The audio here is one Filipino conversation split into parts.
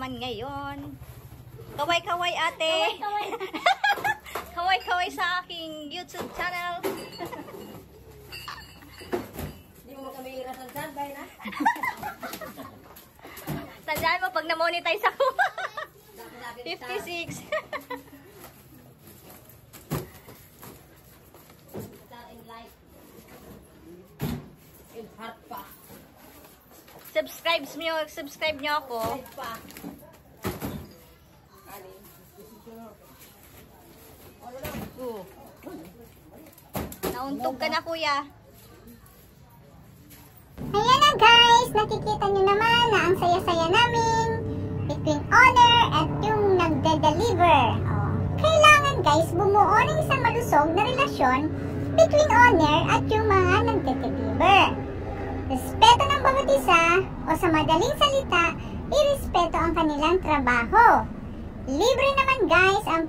naman ngayon. Kaway-kaway ate. Kaway-kaway. Kaway-kaway sa aking YouTube channel. Hindi mo kami irasan bay na. Tandaan mo pag na-monetize ako. 56. Heart pa. Subscribe nyo ako. Pa. Nauntog ka na kuya. Ayan na guys, nakikita nyo naman na ang saya-saya namin between owner at yung nagde-deliver. Kailangan guys, bumuo ng isang malusog na relasyon between owner at yung mga nagde-deliver. Respeto ng bawat isa, o sa madaling salita, irespeto ang kanilang trabaho. Libre naman guys ang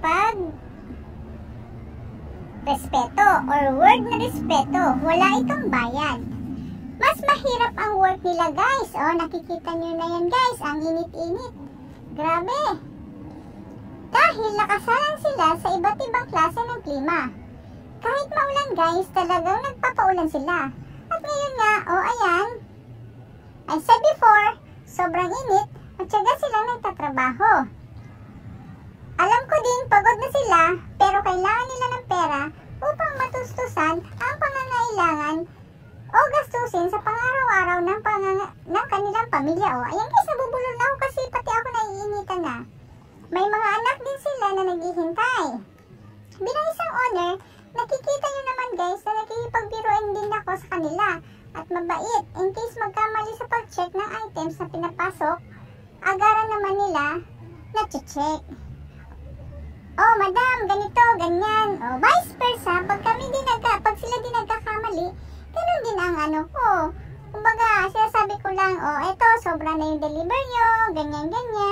respeto or word na respeto, wala itong bayad. Mas mahirap ang work nila guys. Nakikita nyo na yan guys, ang init-init. Grabe. Dahil nakasalang sila sa iba't ibang klase ng klima. Kahit maulan guys, talagang nagpapaulan sila. At ngayon nga, ayan, I said before, sobrang init at syaga silang nagtatrabaho. Alam ko din, pagod na sila, pero kailangan nila ng pera upang matustusan ang pangangailangan o gastusin sa pang-araw-araw ng kanilang pamilya. Ayan guys, nabubulol na ako kasi pati ako naiinitan na. May mga anak din sila na naghihintay. Bilang isang owner, nakikita nyo naman guys na nakikipagbiruan din ako sa kanila at mabait. In case magkamali sa pag-check ng items na pinapasok, agaran naman nila na check. Madam, ganito, ganyan. Vice versa, pag sila din nagkakamali, ganun din ang kumbaga, sinasabi ko lang, eto, sobra na yung deliver nyo, ganyan,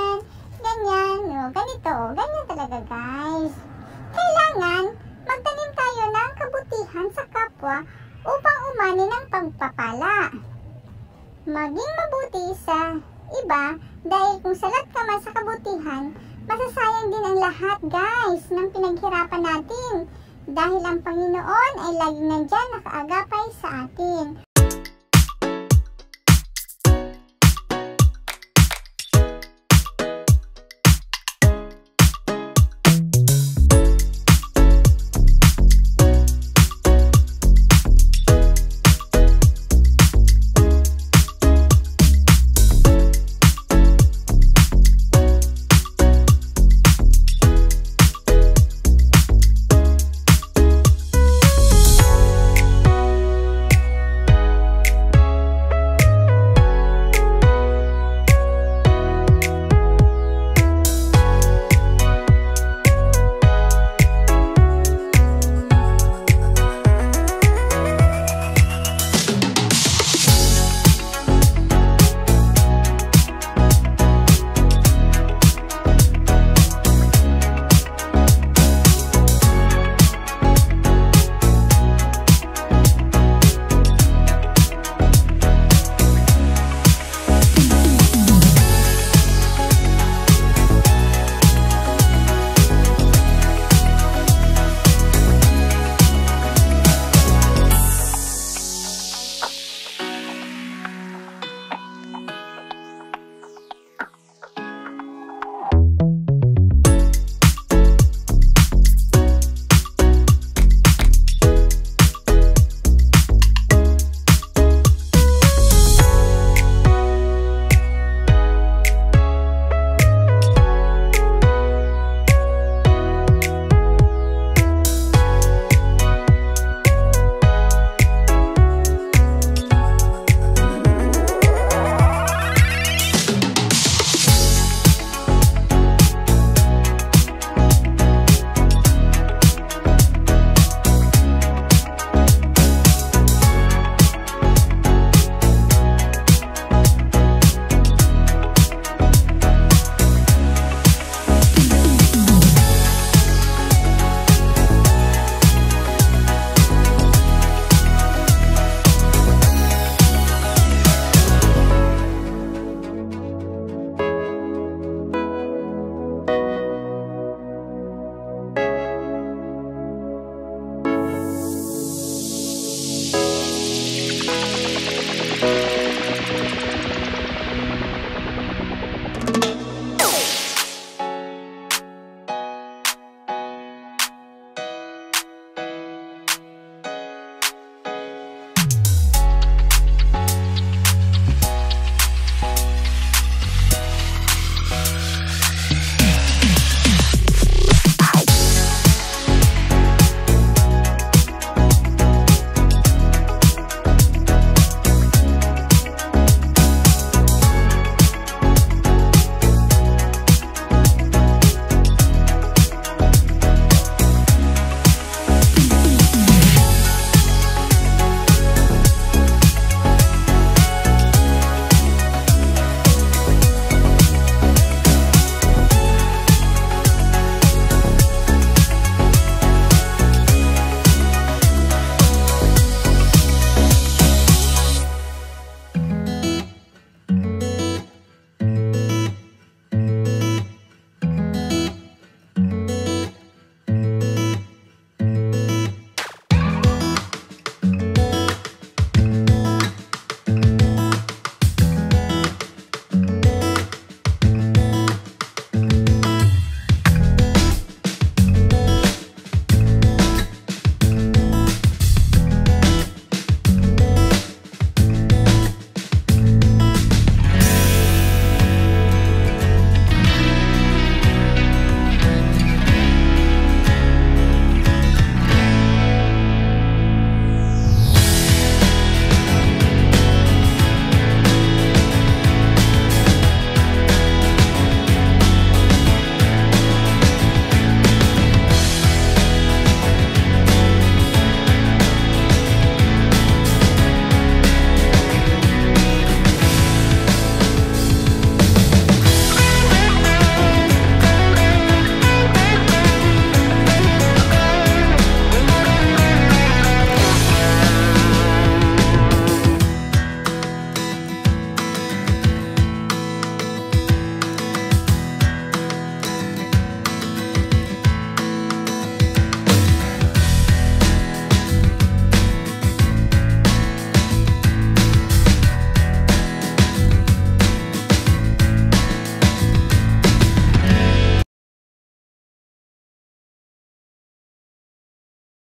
ganito, ganyan talaga guys. Kailangan, magtanim tayo ng kabutihan sa kapwa upang umani ng pagpapala. Maging mabuti sa iba, dahil kung salat ka man sa kabutihan, masasayang din ang lahat guys ng pinaghirapan natin. Dahil ang Panginoon ay laging nandyan nakaagapay sa atin.